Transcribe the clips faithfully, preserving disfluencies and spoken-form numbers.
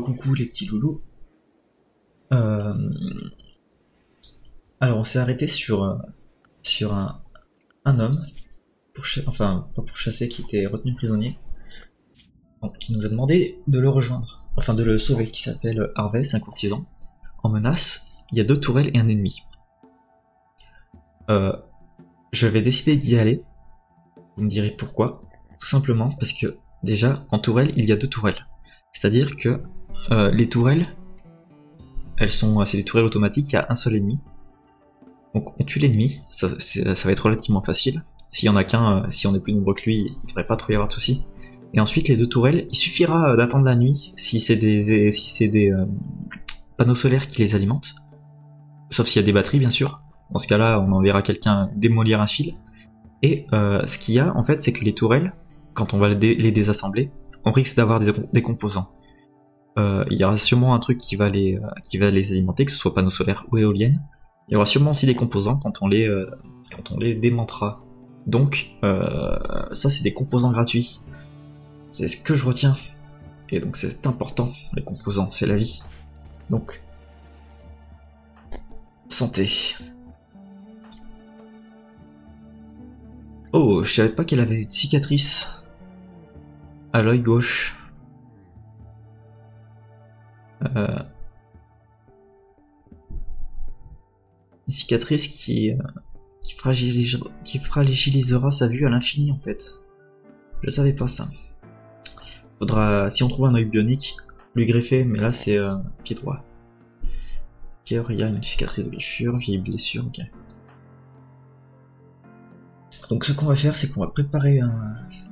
Recoucou les petits loulous. Euh, alors on s'est arrêté sur, euh, sur un, un homme, pour enfin pas pour chasser, qui était retenu prisonnier, donc, qui nous a demandé de le rejoindre, enfin de le sauver, qui s'appelle Harvey, c'est un courtisan. En menace, il y a deux tourelles et un ennemi. Euh, je vais décider d'y aller, vous me direz pourquoi. Tout simplement parce que déjà en tourelle il y a deux tourelles, c'est-à-dire que euh, les tourelles, elles sont, c'est des tourelles automatiques, il y a un seul ennemi. Donc on tue l'ennemi, ça, ça va être relativement facile. S'il y en a qu'un, euh, si on est plus nombreux que lui, il ne devrait pas trop y avoir de soucis. Et ensuite les deux tourelles, il suffira d'attendre la nuit si c'est des, si c'est des euh, panneaux solaires qui les alimentent. Sauf s'il y a des batteries bien sûr. Dans ce cas-là, on enverra quelqu'un démolir un fil. Et euh, ce qu'il y a en fait, c'est que les tourelles, quand on va les, dé les désassembler, on risque d'avoir des, des composants. Euh, il y aura sûrement un truc qui va les, euh, qui va les alimenter, que ce soit panneaux solaires ou éoliennes. Il y aura sûrement aussi des composants quand on les, euh, quand on les démontera. Donc, euh, ça c'est des composants gratuits. C'est ce que je retiens. Et donc c'est important, les composants, c'est la vie. Donc, santé. Oh, je savais pas qu'elle avait une cicatrice à l'œil gauche. Euh, une cicatrice qui, euh, qui, fragilis qui fragilisera sa vue à l'infini en fait. Je savais pas ça. Faudra, si on trouve un œil bionique, lui greffer, mais là c'est euh, pied droit. Ok, il y a une cicatrice de griffure, vieille blessure, ok. Donc ce qu'on va faire, c'est qu'on va préparer un...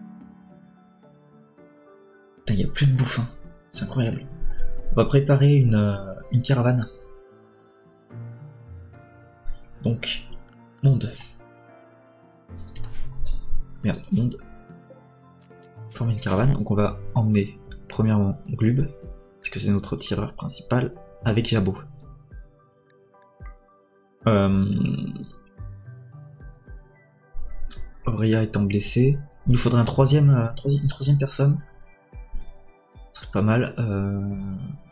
Putain, il n'y a plus de bouffe, hein. C'est incroyable. On va préparer une, euh, une caravane. Donc, monde. Merde, monde. Former une caravane, donc on va emmener premièrement Glub, parce que c'est notre tireur principal, avec Jabot. Euh... Auréa étant blessée, il nous faudrait un troisième, euh, troisième, une troisième personne. Ce serait pas mal. Euh...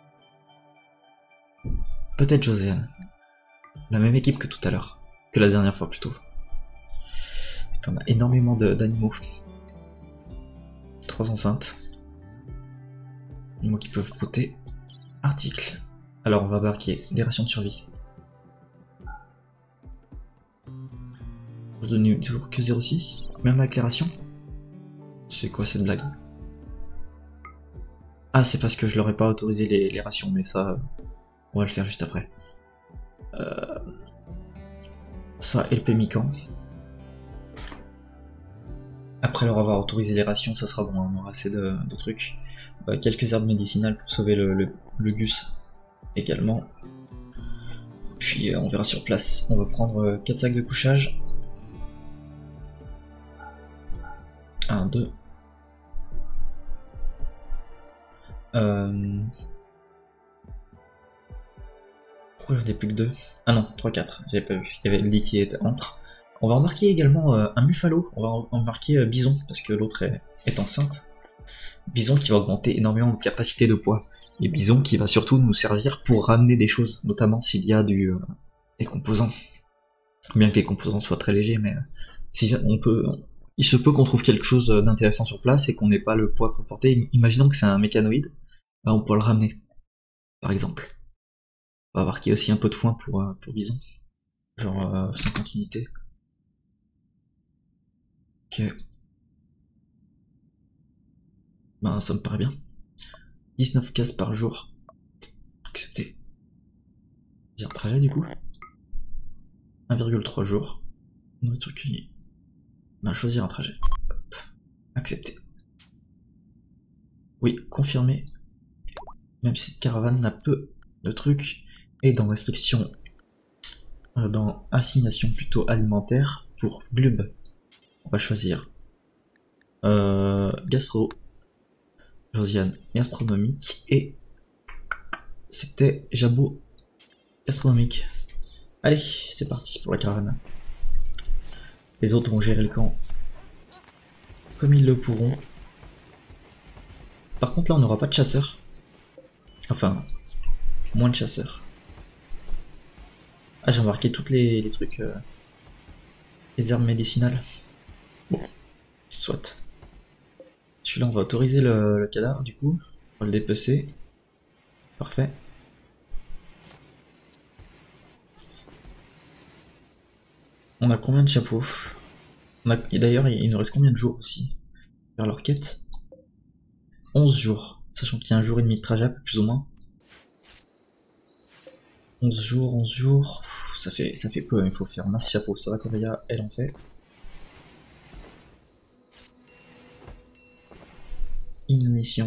Peut-être Josiane. La même équipe que tout à l'heure, que la dernière fois plutôt. Putain, on a énormément d'animaux. Trois enceintes. Animaux qui peuvent brouter. Article. Alors on va marquer des rations de survie. Je donne toujours que zéro virgule six. Même avec les rations. C'est quoi cette blague? Ah, c'est parce que je leur ai pas autorisé les, les rations, mais ça, on va le faire juste après. Euh... Ça et le pémican. Après leur avoir autorisé les rations, ça sera bon, on aura assez de, de trucs. Euh, quelques herbes médicinales pour sauver le, le, le gus également. Puis euh, on verra sur place. On va prendre euh, quatre sacs de couchage. un, deux. Euh... Pourquoi j'en ai plus que deux? Ah non, trois, quatre, j'avais pas vu. Il y avait le lit qui était entre. On va remarquer également euh, un buffalo. On va remarquer euh, bison, parce que l'autre est, est enceinte. Bison qui va augmenter énormément de capacité de poids. Et bison qui va surtout nous servir pour ramener des choses, notamment s'il y a du, euh, des composants. Bien que les composants soient très légers, mais euh, si on peut... Il se peut qu'on trouve quelque chose d'intéressant sur place et qu'on n'ait pas le poids pour porter. Imaginons que c'est un mécanoïde, bah on peut le ramener, par exemple. On va marquer aussi un peu de foin pour, euh, pour bison. Genre euh, cinquante unités. Ok. Ben ça me paraît bien. dix-neuf cases par jour. Accepté. Dire trajet du coup. un virgule trois jours. Nourriture cueillie. Ben choisir un trajet. Hop. Accepté. Oui, confirmé. Même si cette caravane n'a peu de trucs. Et dans restriction, euh, dans assignation plutôt alimentaire, pour Glub, on va choisir euh, gastro, Josiane gastronomique, et c'était Jabot gastronomique. Allez, c'est parti pour la caravane. Les autres vont gérer le camp comme ils le pourront. Par contre là on n'aura pas de chasseur. Enfin, moins de chasseurs. Ah, j'ai embarqué toutes les, les trucs... Euh, les herbes médicinales. Bon, soit. Celui-là, on va autoriser le, le cadavre, du coup. On va le dépecer. Parfait. On a combien de chapeaux? On a... Et d'ailleurs, il nous reste combien de jours aussi faire leur quête? onze jours. Sachant qu'il y a un jour et demi de trajet, plus ou moins. onze jours, onze jours. Pff, ça fait, ça fait peu, il faut faire masse chapeau. Ça va, Correa, elle en fait. Inanition.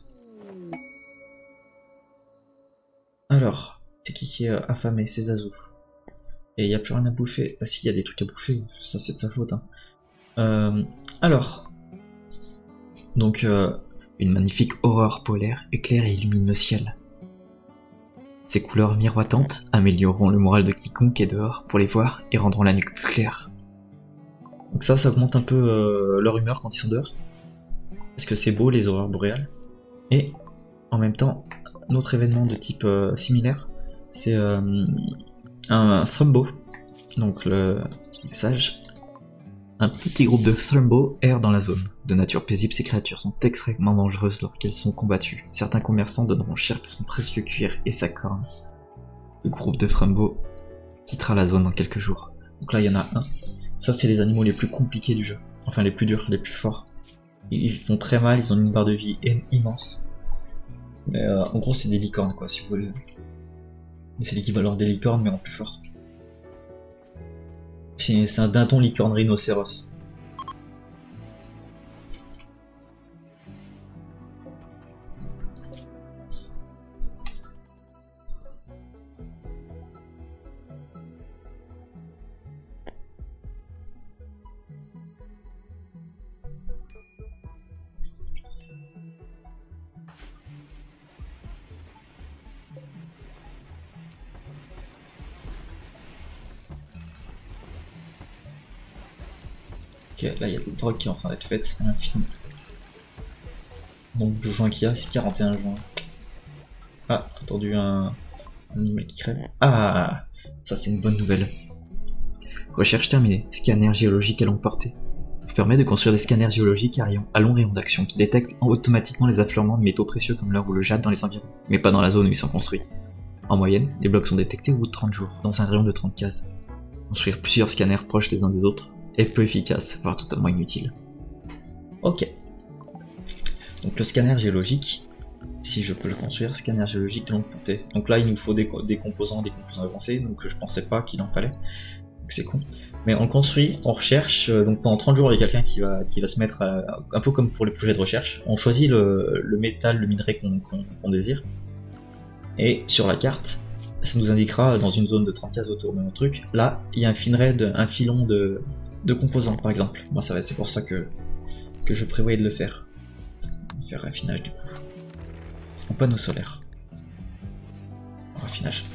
Alors, c'est qui qui est affamé? C'est Zazu. Et il n'y a plus rien à bouffer. Ah si, il y a des trucs à bouffer, ça c'est de sa faute. Hein. Euh, alors, donc euh, une magnifique aurore polaire éclaire et illumine le ciel. Ces couleurs miroitantes amélioreront le moral de quiconque est dehors pour les voir et rendront la nuit plus claire. Donc ça, ça augmente un peu euh, leur humeur quand ils sont dehors. Parce que c'est beau les aurores boréales. Et en même temps, un autre événement de type euh, similaire, c'est euh, un Thumbo. Donc le message. Un petit groupe de Thumbo erre dans la zone. De nature paisible, ces créatures sont extrêmement dangereuses lorsqu'elles sont combattues. Certains commerçants donneront cher pour son précieux cuir et sa corne. Le groupe de Thumbo quittera la zone dans quelques jours. Donc là, il y en a un. Ça, c'est les animaux les plus compliqués du jeu. Enfin, les plus durs, les plus forts. Ils font très mal, ils ont une barre de vie immense. Mais euh, en gros, c'est des licornes, quoi, si vous voulez. C'est l'équivalent des licornes, mais en plus fort. C'est un dindon licorne rhinocéros. Ok, là il y a de la drogue qui est en train d'être faite, un film. Donc le juin qu'il y a, c'est quarante et un juin. Ah, entendu un... un animal qui crève. Ah, ça c'est une bonne nouvelle. Recherche terminée. Scanner géologique à longue portée. Vous permet de construire des scanners géologiques à long rayon d'action qui détectent automatiquement les affleurements de métaux précieux comme l'or ou le jade dans les environs, mais pas dans la zone où ils sont construits. En moyenne, les blocs sont détectés au bout de trente jours, dans un rayon de trente cases. Construire plusieurs scanners proches les uns des autres est peu efficace, voire totalement inutile. Ok. Donc le scanner géologique, si je peux le construire, scanner géologique de longue portée. Donc là il nous faut des, des composants, des composants avancés, donc je pensais pas qu'il en fallait. Donc c'est con. Mais on construit, on recherche, donc pendant trente jours il y a quelqu'un qui va, qui va se mettre, à, un peu comme pour les projets de recherche, on choisit le, le métal, le minerai qu'on qu'on, qu'on désire, et sur la carte, ça nous indiquera dans une zone de trente cases autour de notre truc, là il y a un filerai, de, un filon de, de composants par exemple. Moi ça va, c'est pour ça que, que je prévoyais de le faire. Faire raffinage du coup. En panneau solaire. Raffinage.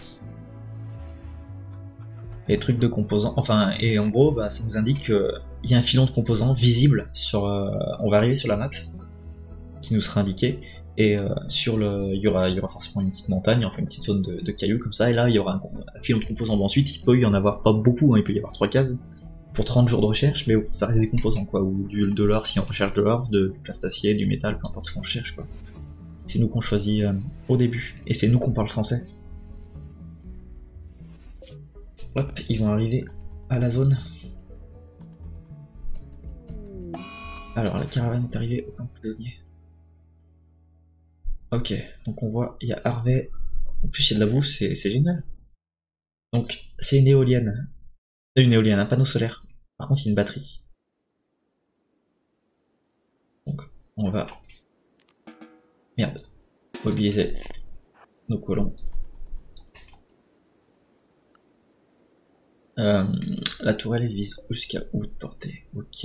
Et trucs de composants, enfin, et en gros, bah, ça nous indique qu'il y a un filon de composants visible sur. Euh, on va arriver sur la map qui nous sera indiqué, et euh, sur le, il y aura, il y aura forcément une petite montagne, enfin une petite zone de, de cailloux comme ça, et là il y aura un, un filon de composants. Bon, ensuite, il peut y en avoir pas beaucoup, hein, il peut y avoir trois cases pour trente jours de recherche, mais bon, ça reste des composants quoi, ou du, de l'or si on recherche de l'or, de, du plastacier, du métal, peu importe ce qu'on cherche quoi. C'est nous qu'on choisit euh, au début, et c'est nous qu'on parle français. Hop, ils vont arriver à la zone. Alors, la caravane est arrivée au camp prisonnier. Ok, donc on voit, il y a Harvey. En plus, il y a de la bouffe, c'est génial. Donc, c'est une éolienne. Une éolienne, un panneau solaire. Par contre, il y a une batterie. Donc, on va... Merde. Mobiliser nos colons. Euh, la tourelle elle vise jusqu'à où de portée? Ok.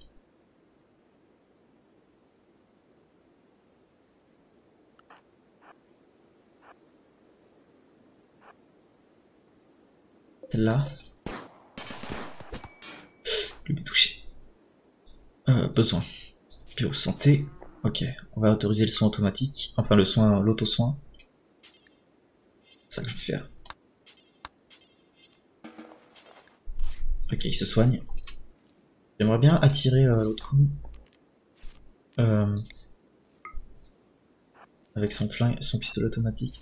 Celle-là. Lui est touché. Euh, besoin. Bio santé. Ok. On va autoriser le soin automatique. Enfin le soin, l'auto-soin. C'est ça que je vais faire. Ok, il se soigne. J'aimerais bien attirer euh, l'autre con. Euh, avec son flingue, son pistolet automatique.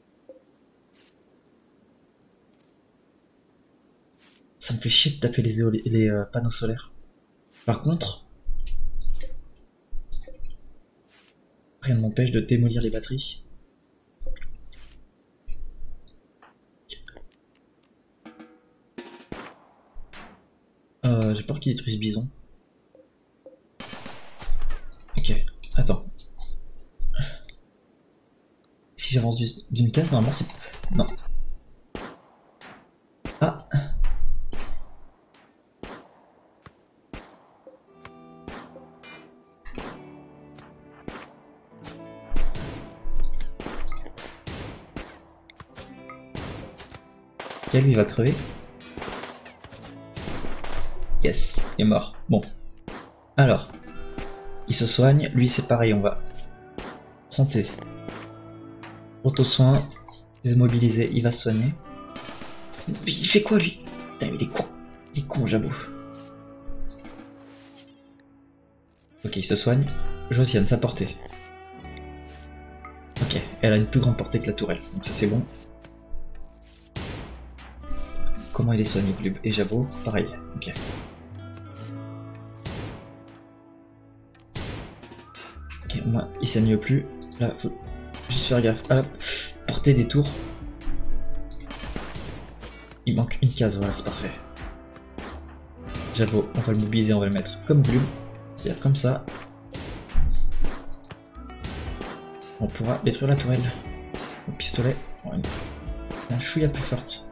Ça me fait chier de taper les, éoli les euh, panneaux solaires. Par contre, rien ne m'empêche de démolir les batteries. Euh, J'ai peur qu'il détruise Bison. Ok, attends. Si j'avance d'une case, normalement c'est... Non. Ah. Ok, lui il va crever. Yes, il est mort. Bon. Alors. Il se soigne. Lui c'est pareil, on va... Santé. Auto-soin. Démobilisé, il va se soigner. Il fait quoi lui? Putain, il est con. Il est con, j'avoue. Ok, il se soigne. Josiane, sa portée. Ok, elle a une plus grande portée que la tourelle, donc ça c'est bon. Comment il est soigné, Glub? Et Jabot, pareil, ok. Ok, moi, il saigne plus. Là, faut juste faire gaffe. Hop, portée des tours. Il manque une case, voilà, c'est parfait. Jabot, on va le mobiliser, on va le mettre comme Glub. C'est-à-dire comme ça. On pourra détruire la tourelle. Au pistolet, oh, une... un chouïa plus forte.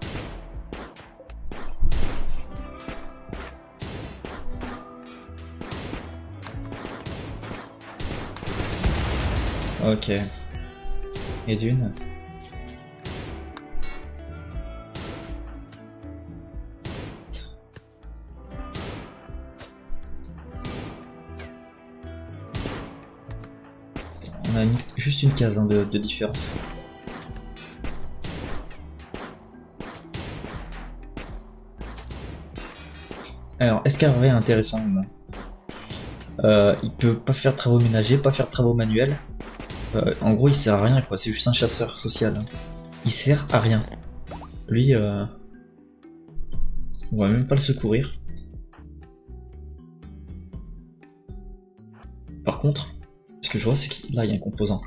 Ok. Et d'une. On a une, juste une case hein, de, de différence. Alors, Escarvet est intéressant. Euh, il peut pas faire de travaux ménagers, pas faire de travaux manuels. Euh, en gros, il sert à rien, quoi. C'est juste un chasseur social. Hein. Il sert à rien. Lui, euh... on va même pas le secourir. Par contre, ce que je vois, c'est que là, il y a un composant.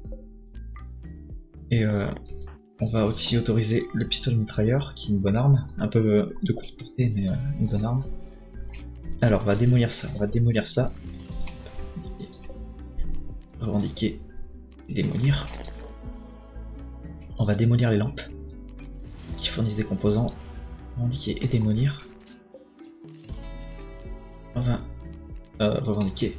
Et euh, on va aussi autoriser le pistolet mitrailleur, qui est une bonne arme. Un peu de courte portée, mais euh, une bonne arme. Alors, on va démolir ça. On va démolir ça. Revendiquer. Démolir. On va démolir les lampes qui fournissent des composants. Revendiquer et démolir. On va euh, revendiquer,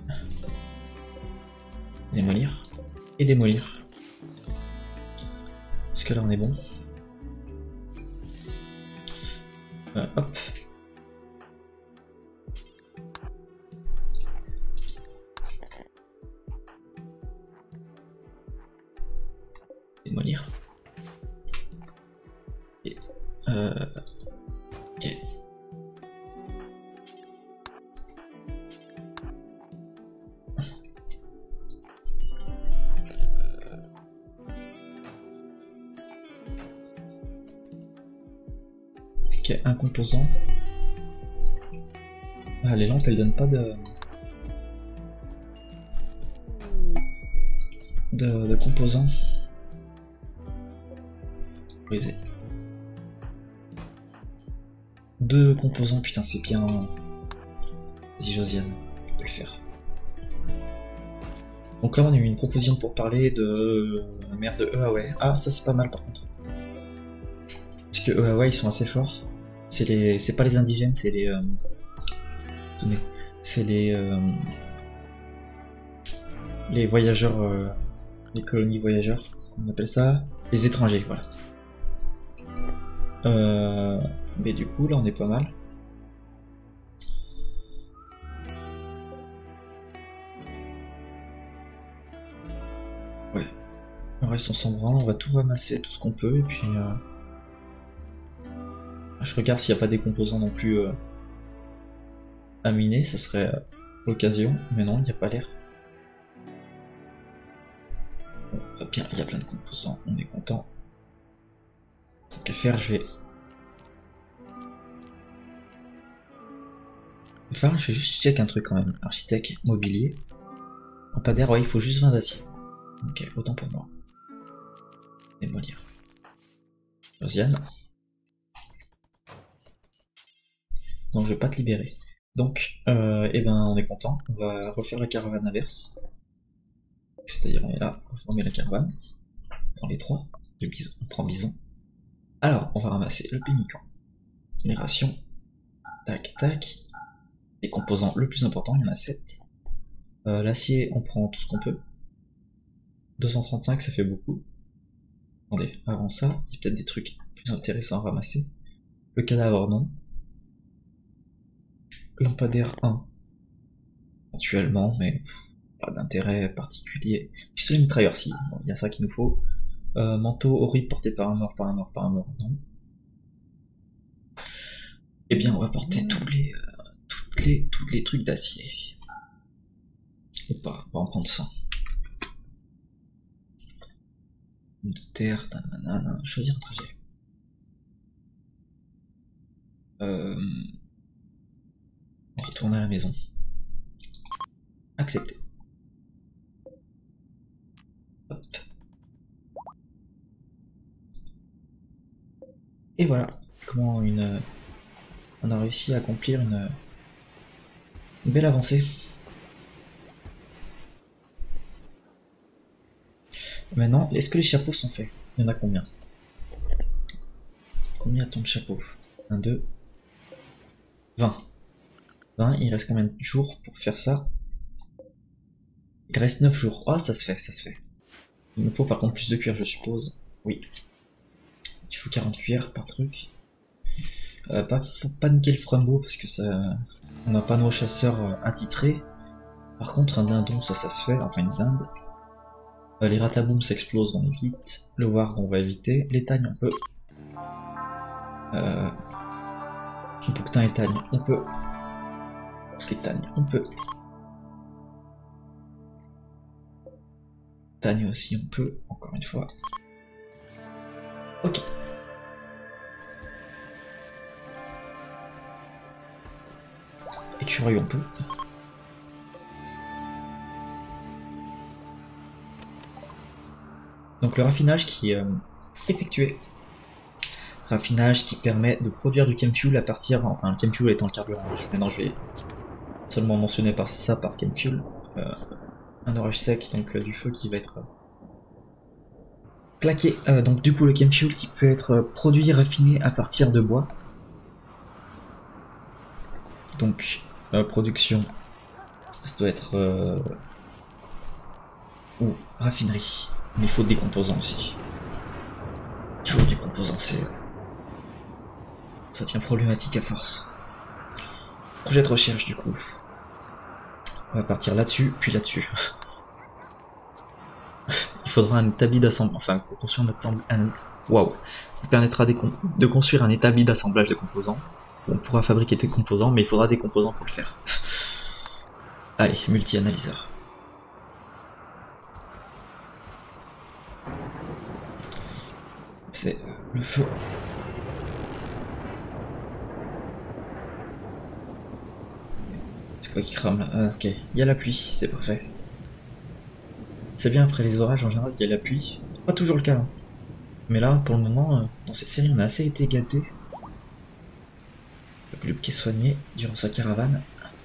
démolir et démolir. Parce que là on est bon. Euh, hop. Démolir. Et euh, ok. Ok, un composant. Ah, les lampes elles donnent pas de de, de composants. Brisé. Deux composants, putain c'est bien. Vas-y Josiane, on peut le faire. Donc là on a eu une proposition pour parler de la mère de Huawei. Ah ça c'est pas mal par contre. Parce que Huawei ils sont assez forts. C'est les, c'est pas les indigènes, c'est les. Euh... Tenez, c'est les euh... les voyageurs, euh... les colonies voyageurs. On appelle ça les étrangers, voilà. Euh... Mais du coup là on est pas mal. reste on s'en branle, on va tout ramasser, tout ce qu'on peut, et puis... Euh... Je regarde s'il n'y a pas des composants non plus euh, à miner, ça serait euh, l'occasion, mais non, il n'y a pas l'air. Bon, bien, il y a plein de composants, on est content. Donc à faire, je vais... Enfin, je vais juste check un truc quand même. Architecte, mobilier. Lampadaire, ouais, il faut juste vingt d'acier. Ok, autant pour moi. Démolir. Josiane. Donc je vais pas te libérer. Donc, euh, eh ben, on est content. On va refaire la caravane inverse. C'est-à-dire, on est là, reformer la caravane. Dans les trois. Le bison. On prend bison. Alors, on va ramasser le pémican. Les rations. Tac, tac. Les composants le plus important, il y en a sept. Euh, L'acier, on prend tout ce qu'on peut. deux cent trente-cinq, ça fait beaucoup. Attendez, avant ça, il y a peut-être des trucs plus intéressants à ramasser. Le cadavre, non. Lampadaire un. Éventuellement, mais pff, pas d'intérêt particulier. Pistolet mitrailleur, si, bon, il y a ça qu'il nous faut. Euh, manteau horrible porté par un mort, par un mort, par un mort, non. Eh bien, on va porter tous les, euh, toutes les, tous les trucs d'acier. Ou pas, on va en prendre cent. De terre, nanana, choisir un trajet. Euh... On retourne à la maison. Accepter. Hop. Et voilà comment une, on a réussi à accomplir une, une belle avancée. Maintenant, est-ce que les chapeaux sont faits? Il y en a combien? Combien a-t-on de chapeaux? un, deux, vingt. vingt, il reste combien de jours pour faire ça? Il reste neuf jours. Ah, ça se fait, ça se fait. Il me faut par contre plus de cuir, je suppose. Oui. Il faut quarante cuirs par truc. Euh, pas, faut pas niquer le frambo parce que ça, on n'a pas nos chasseurs euh, attitrés. Par contre, un dindon, ça, ça se fait. Enfin, une dinde. Euh, les rataboum s'explosent, on évite. Le warg, on va éviter. L'étagne, on peut. Euh... Bouquetin étagne, on peut. Étagne, on peut. Étagne aussi, on peut. Encore une fois. Ok. Écureuil, on peut. Donc le raffinage qui est euh, effectué. Raffinage qui permet de produire du chemfuel à partir, enfin le chemfuel étant le carburant. Maintenant je vais seulement mentionner par ça par chemfuel. Euh, un orage sec, donc euh, du feu qui va être euh, claqué. Euh, donc du coup le chemfuel qui peut être euh, produit raffiné à partir de bois. Donc euh, production, ça doit être euh, ou raffinerie. Mais il faut des composants aussi. Toujours des composants, c'est... ça devient problématique à force. Projet de recherche du coup. On va partir là-dessus, puis là-dessus. Il faudra un établi d'assemblage, enfin pour construire un... Waouh. Ça permettra de construire un établi d'assemblage de composants. On pourra fabriquer des composants, mais il faudra des composants pour le faire. Allez, multi-analyseur. C'est le feu. C'est quoi qui crame là? Ah, ok, il y a la pluie, c'est parfait. C'est bien, après les orages en général, il y a la pluie. C'est pas toujours le cas. Hein. Mais là, pour le moment, euh, dans cette série, on a assez été gâtés. Le club qui est soigné durant sa caravane.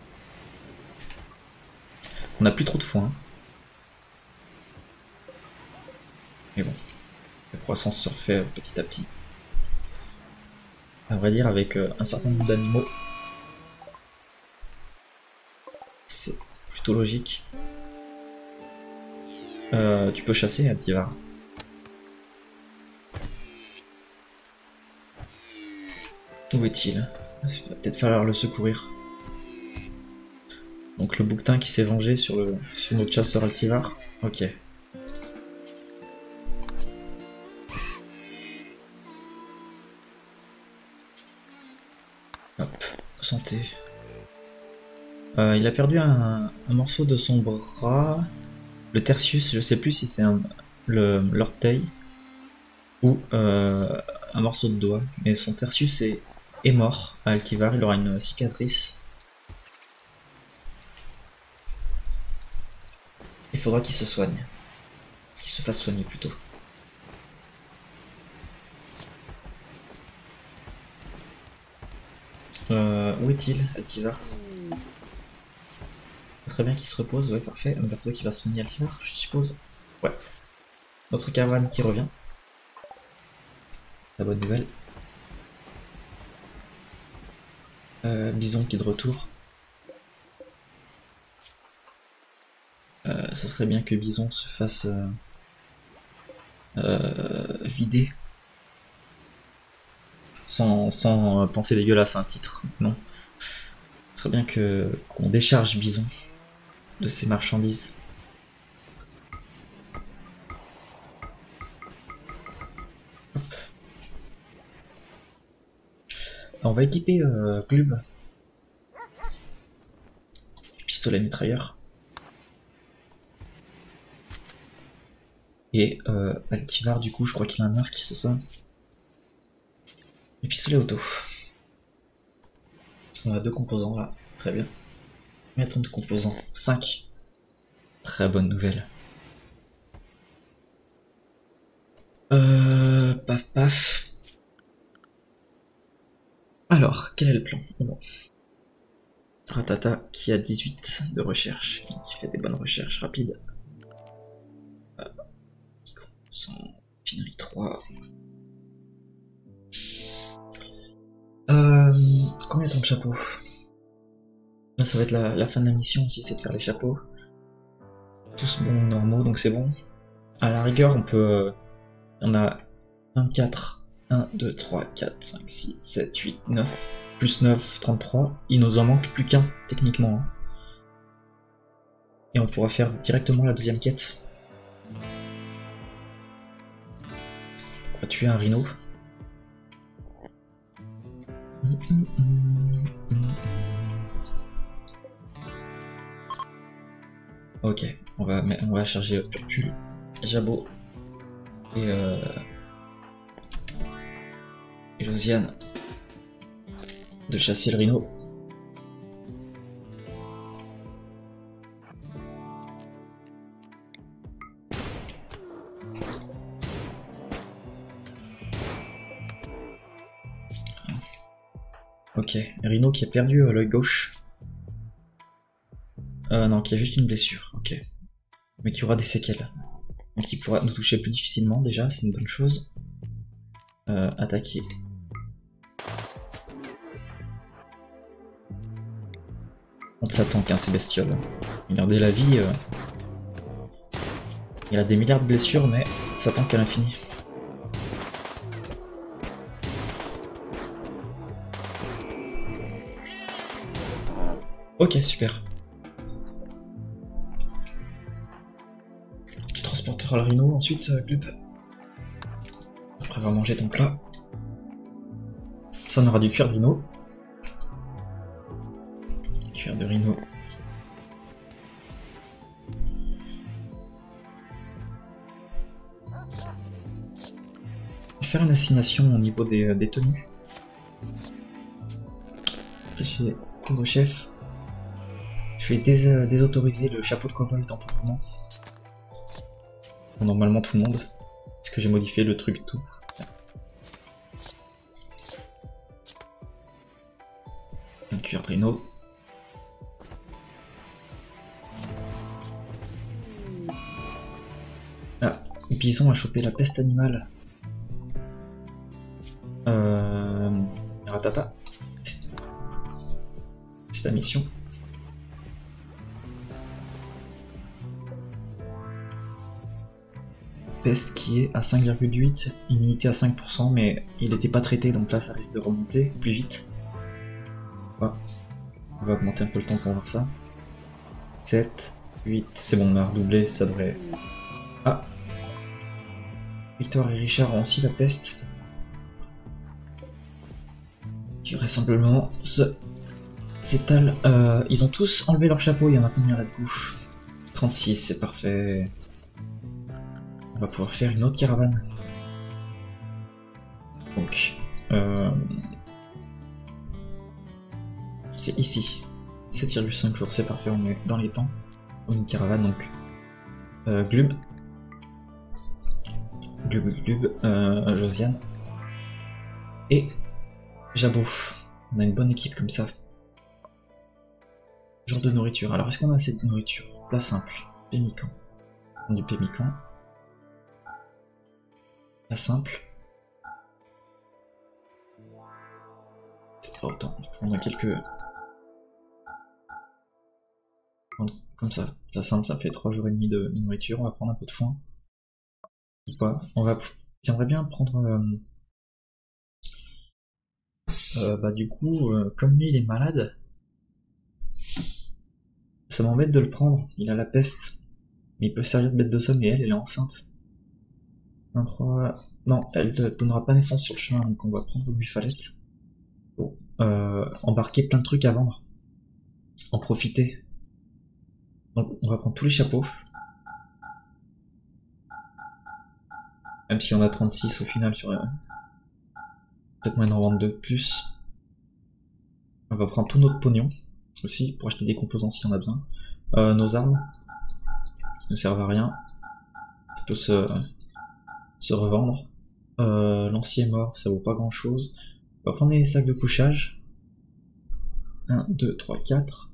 On n'a plus trop de foin. Mais bon. La croissance se refait petit à petit. À vrai dire, avec euh, un certain nombre d'animaux, c'est plutôt logique. Euh, tu peux chasser, Altivar. Où est-il? Il va peut-être falloir le secourir. Donc le bouquetin qui s'est vengé sur, le, sur notre chasseur Altivar. Ok. santé. Euh, il a perdu un, un morceau de son bras. Le tertius, je sais plus si c'est l'orteil ou euh, un morceau de doigt. Mais son tertius est, est mort à Altivar, il aura une cicatrice. Il faudra qu'il se soigne. Qu'il se fasse soigner plutôt. Euh, où est-il, Altivar? Très bien qu'il se repose, ouais, parfait. Umberto qui va soigner Altivar, je suppose. Ouais. Notre caravane qui revient. La bonne nouvelle. Euh, Bison qui est de retour. Euh, ça serait bien que Bison se fasse euh, euh, vider. Sans, sans penser dégueulasse, un titre, non. Ce serait bien que qu'on décharge Bison de ses marchandises. Hop. On va équiper euh, Glub. Pistolet mitrailleur. Et euh, Altivar, du coup, je crois qu'il a un arc, c'est ça? Et pistolet auto. On a deux composants là, très bien. Combien de composants? cinq. Très bonne nouvelle. Euh, paf paf. Alors, quel est le plan? Bon. Ratata qui a dix-huit de recherche, qui fait des bonnes recherches rapides. Euh, Finerie trois. Euh, combien de temps de chapeau? Là, ça va être la, la fin de la mission aussi, c'est de faire les chapeaux. Tous bons, normaux, donc c'est bon. À la rigueur, on peut... On a vingt-quatre, un, deux, trois, quatre, cinq, six, sept, huit, neuf, plus neuf, trente-trois. Il nous en manque plus qu'un, techniquement. Hein. Et on pourra faire directement la deuxième quête. On va tuer un rhino. Ok, on va, on va charger Purpule, Jabot et, euh, et Josiane de chasser le rhino. Ok, Rhino qui a perdu euh, l'œil gauche. Euh, non, qui a juste une blessure, ok. Mais qui aura des séquelles. Donc qui pourra nous toucher plus difficilement déjà, c'est une bonne chose. Euh, attaquer. On ça tank, hein, ces bestioles. Regardez la vie. Euh... Il a des milliards de blessures, mais ça tank à l'infini. Ok, super. Transporteur à la rhino, ensuite, euh, Glub. Après avoir mangé ton plat. Ça, on aura du cuir de rhino. Cuir de rhino. Je vais faire une assignation au niveau des, des tenues. J'ai pauvre chef. Je vais dés euh, désautoriser le chapeau de cowboy temporairement. Normalement tout le monde. Parce que j'ai modifié le truc tout. Un cuir de rhino. Ah, Bison a chopé la peste animale. Euh... Ratata. C'est la mission. Peste qui est à cinq virgule huit, immunité à cinq pour cent, mais il n'était pas traité, donc là ça risque de remonter plus vite. Ah. On va augmenter un peu le temps pour voir ça. sept, huit, c'est bon, on a redoublé, ça devrait... Ah. Victor et Richard ont aussi la peste. Qui vraisemblablement se C'est Tal, euh, ils ont tous enlevé leur chapeau, il y en a combien là-dedans? trente-six, c'est parfait. On va pouvoir faire une autre caravane. Donc, euh, c'est ici. sept virgule cinq jours, c'est parfait, on est dans les temps. Une caravane, donc. Euh, Glub. Glub, Glub, euh, Josiane. Et Jabot. On a une bonne équipe comme ça. Genre de nourriture. Alors, est-ce qu'on a assez de nourriture? Plat simple. Pémican. Du pémican. Plat simple. C'est pas autant. On a quelques... Comme ça. Plat simple, ça fait trois jours et demi de nourriture. On va prendre un peu de foin. Ou pas. On va... J'aimerais bien prendre... Euh... Euh, bah du coup, euh, comme lui il est malade, ça m'embête de le prendre. Il a la peste. Mais il peut servir de bête de somme et elle, elle est enceinte. vingt-trois... Non, elle ne donnera pas naissance sur le chemin, donc on va prendre Buffalette. Pour euh, embarquer plein de trucs à vendre. En profiter. Donc on va prendre tous les chapeaux. Même si on a trente-six au final sur... Euh... Peut-être moyen d'en vendre deux de plus. On va prendre tout notre pognon aussi pour acheter des composants si on a besoin. Euh, nos armes qui ne servent à rien. Ça peut se, se revendre. Euh, L'ancien est mort, ça vaut pas grand chose. On va prendre les sacs de couchage. un, deux, trois, quatre.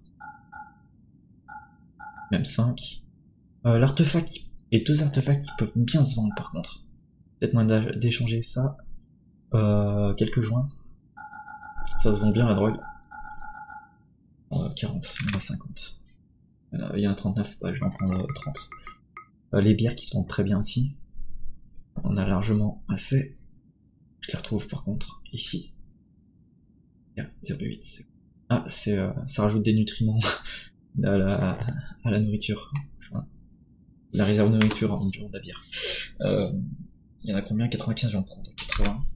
Même cinq. Euh, L'artefact et deux artefacts qui peuvent bien se vendre par contre. Peut-être moyen d'échanger ça. Euh, quelques joints. Ça se vend bien la drogue. Euh, quarante, il y en a cinquante. Euh, il y en a trente-neuf, bah, je vais en prendre trente. Euh, les bières qui se vendent très bien aussi. On a largement assez. Je les retrouve par contre ici. Yeah, zéro virgule huit. Ah, c'est euh, ça rajoute des nutriments à la, à la nourriture. Enfin, la réserve de nourriture en durant de la bière. Euh, il y en a combien? quatre-vingt-quinze, je vais en prendre quatre-vingts.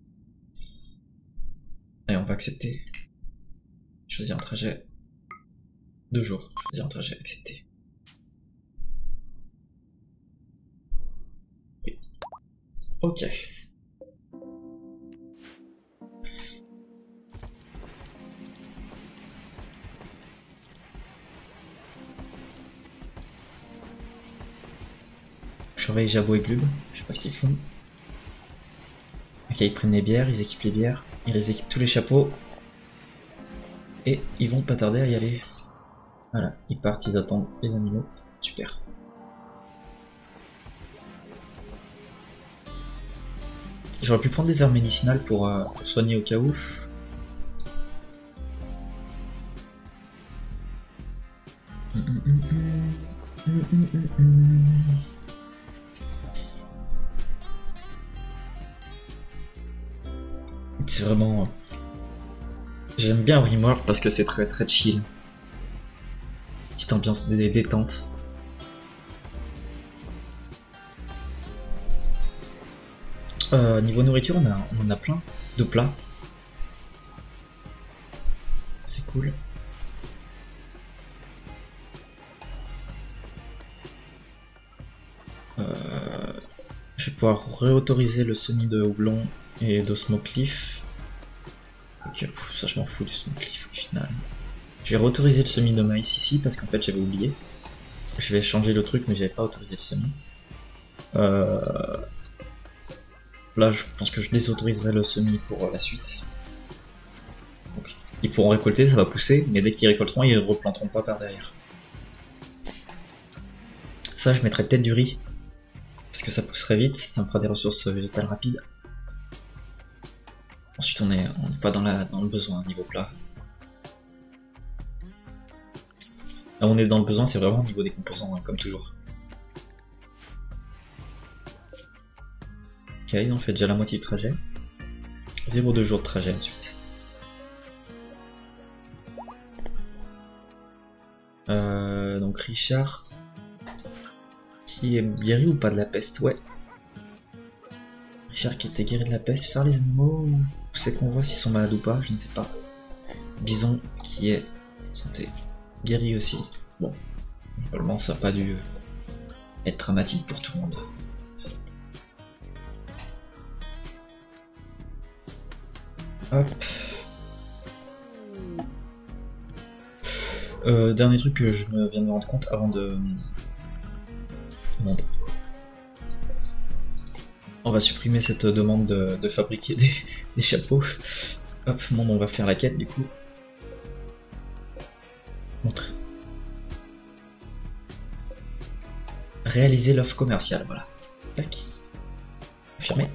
Et on va accepter. Choisir un trajet. Deux jours. Choisir un trajet, accepter. Oui. Ok. Je surveille Jabot et Glub. Je sais pas ce qu'ils font. Ok, ils prennent les bières, ils équipent les bières. Ils équipent tous les chapeaux. Et ils vont pas tarder à y aller. Voilà, ils partent, ils attendent les animaux. Super. J'aurais pu prendre des herbes médicinales pour, euh, pour soigner au cas où. C'est vraiment... J'aime bien Rimworld parce que c'est très très chill. Petite ambiance de détente. Euh, niveau nourriture, on, a, on en a plein de plats. C'est cool. Euh, je vais pouvoir réautoriser le semis de houblon et de Smokeleaf. Ok, ça je m'en fous du Smokeleaf au final. Je vais réautoriser le semis de maïs ici parce qu'en fait j'avais oublié. Je vais changer le truc mais j'avais pas autorisé le semis. Euh... Là je pense que je désautoriserai le semis pour la suite. Donc, ils pourront récolter, ça va pousser, mais dès qu'ils récolteront ils replanteront pas par derrière. Ça je mettrai peut-être du riz. Parce que ça pousserait vite, ça me fera des ressources végétales rapides. Ensuite on est, on n'est pas dans, la, dans le besoin niveau plat. Là on est dans le besoin, c'est vraiment au niveau des composants, hein, comme toujours. Ok, on fait déjà la moitié du trajet. zéro virgule deux jours de trajet ensuite. Euh, donc Richard, qui est guéri ou pas de la peste? Ouais. Richard qui était guéri de la peste, faire les animaux, c'est qu'on voit s'ils sont malades ou pas, je ne sais pas. Bison qui est Santé. Guéri aussi. Bon, normalement ça n'a pas dû être dramatique pour tout le monde. Hop. Euh, dernier truc que je me viens de me rendre compte avant de... Monde. On va supprimer cette demande de, de fabriquer des, des chapeaux. Hop, monde, on va faire la quête du coup. Montre. Réaliser l'offre commerciale, voilà. Tac. Confirmer.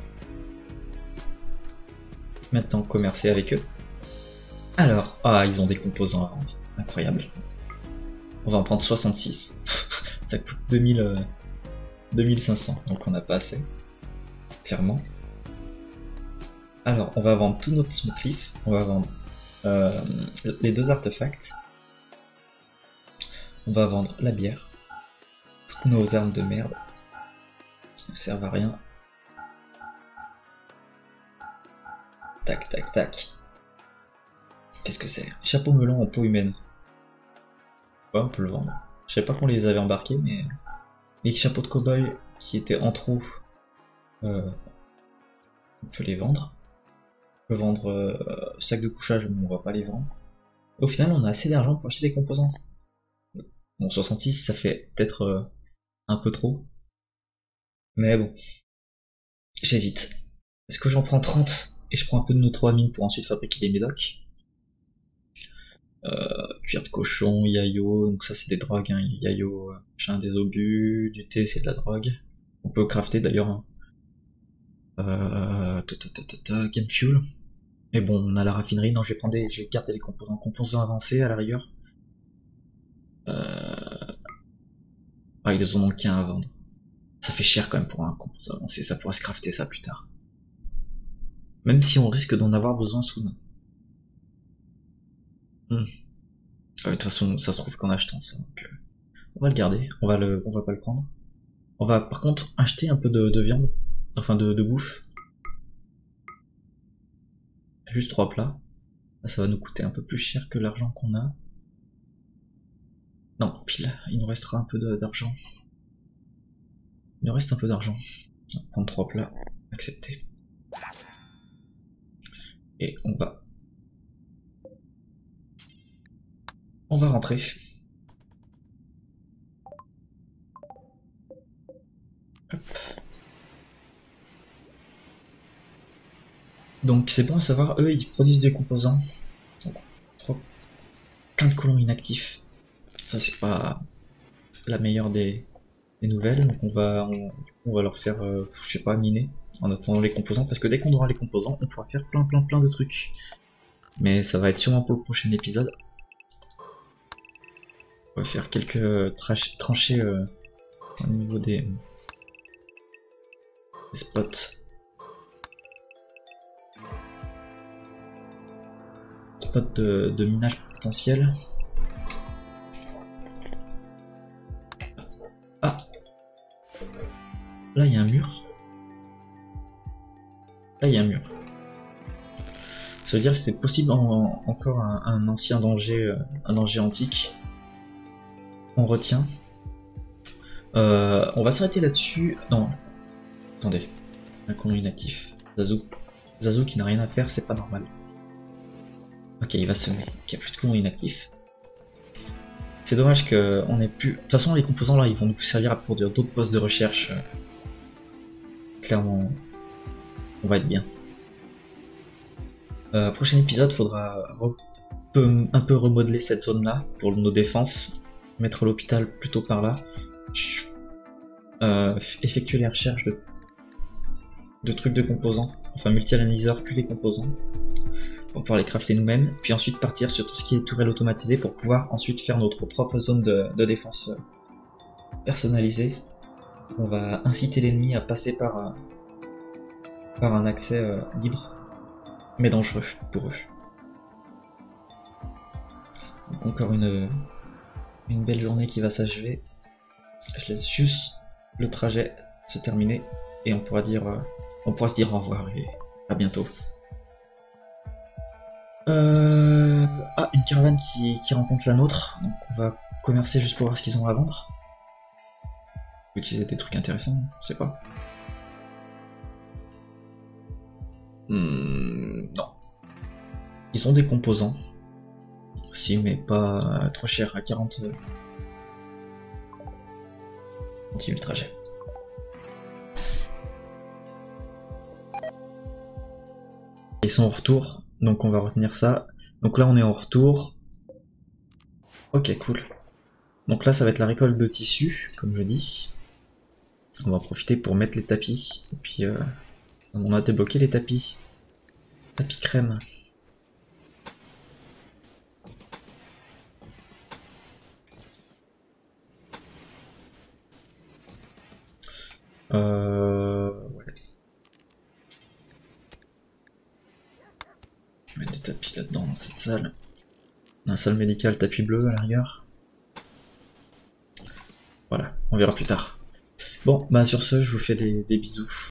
Maintenant, commercer avec eux. Alors, ah, ils ont des composants à vendre. Incroyable. On va en prendre soixante-six. Ça coûte deux mille, euh, deux mille cinq cents, donc on n'a pas assez. Clairement. Alors, on va vendre tout notre Smoothleaf. On va vendre euh, les deux artefacts. On va vendre la bière. Toutes nos armes de merde. Qui ne servent à rien. Tac, tac, tac. Qu'est-ce que c'est? Chapeau melon en peau humaine. Ouais, on peut le vendre. Je savais pas qu'on les avait embarqués, mais... Les chapeaux de cow-boy qui étaient en trou, euh... on peut les vendre. On peut vendre euh, sac de couchage, mais on va pas les vendre. Au final, on a assez d'argent pour acheter des composants. Bon, soixante-six, ça fait peut-être euh, un peu trop. Mais bon. J'hésite. Est-ce que j'en prends trente et je prends un peu de neutroamine pour ensuite fabriquer des médocs? Euh, cuir de cochon, yayo, donc ça c'est des drogues, hein. Yayo, machin, des obus, du thé c'est de la drogue. On peut crafter d'ailleurs. Hein. Euh, ta, ta, ta, ta, ta, game fuel. Mais bon, on a la raffinerie, non je vais prendre des, je vais garder les composants, composants avancés à la rigueur. Euh... Ah, ils en ont qu'un à vendre. Ça fait cher quand même pour un composant avancé, ça pourrait se crafter ça plus tard. Même si on risque d'en avoir besoin soon. Hmm. Ah, de toute façon, ça se trouve qu'en achetant ça, donc euh, on va le garder, on va le, on va pas le prendre. On va par contre acheter un peu de, de viande, enfin de, de bouffe. Juste trois plats. Là, ça va nous coûter un peu plus cher que l'argent qu'on a. Non, pile, il nous restera un peu d'argent. Il nous reste un peu d'argent. On va prendre trois plats, accepter. Et on va... On va rentrer. Hop. Donc c'est bon à savoir, eux ils produisent des composants. Donc, trop... plein de colons inactifs. Ça c'est pas la meilleure des, des nouvelles. Donc on va, on, on va leur faire, euh, je sais pas, miner en attendant les composants. Parce que dès qu'on aura les composants, on pourra faire plein plein plein de trucs. Mais ça va être sûrement pour le prochain épisode. On va faire quelques tranchées euh, au niveau des, des spots. Spots de, de minage potentiel. Ah! Là il y a un mur. Là il y a un mur. Ça veut dire que c'est possible en, encore un, un ancien danger, euh, un danger antique. On retient. Euh, on va s'arrêter là-dessus. Non. Attendez. Un colon inactif. Zazu. Zazu qui n'a rien à faire, c'est pas normal. Ok, il va semer. Il n'y a plus de colons inactifs. C'est dommage qu'on ait plus... De toute façon, les composants là, ils vont nous servir à produire d'autres postes de recherche. Clairement, on va être bien. Euh, prochain épisode, faudra un peu remodeler cette zone-là pour nos défenses. Mettre l'hôpital plutôt par là. Euh, effectuer les recherches de, de trucs de composants. Enfin, multi-analyseur puis les composants. Pour pouvoir les crafter nous-mêmes, puis ensuite partir sur tout ce qui est tourelle automatisée pour pouvoir ensuite faire notre propre zone de, de défense personnalisée. On va inciter l'ennemi à passer par, euh, par un accès euh, libre, mais dangereux pour eux. Donc encore une, une belle journée qui va s'achever. Je laisse juste le trajet se terminer et on pourra dire, euh, on pourra se dire au revoir et à bientôt. Euh... Ah, une caravane qui, qui rencontre la nôtre, donc on va commercer juste pour voir ce qu'ils ont à vendre. On peut utiliser des trucs intéressants, on sait pas. Hmm, non. Ils ont des composants. Si, mais pas trop cher, à quarante... On continue le trajet. Ils sont en retour, donc on va retenir ça. Donc là on est en retour. Ok, cool. Donc là ça va être la récolte de tissus, comme je dis. On va en profiter pour mettre les tapis. Et puis euh, on a débloqué les tapis. Tapis crème. Euh... Ouais. Je vais mettre des tapis là-dedans dans cette salle. Dans la salle médicale, tapis bleu à la rigueur. Voilà, on verra plus tard. Bon, bah sur ce, je vous fais des, des bisous.